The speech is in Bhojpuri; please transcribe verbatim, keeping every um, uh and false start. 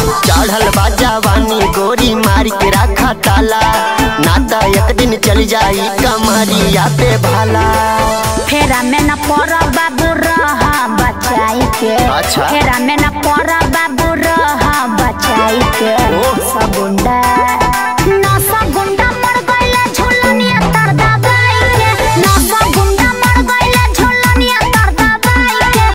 चढ़ल बा जवानी गोरी मार के रखा ताला, नाता एक दिन चल जाई कमरिया पे भाला। फेरा में न पड़ा बाबू रहा बचाई के, अच्छा। फेरा में न पड़ा बाबू रहा बचाई के, सब गुंडा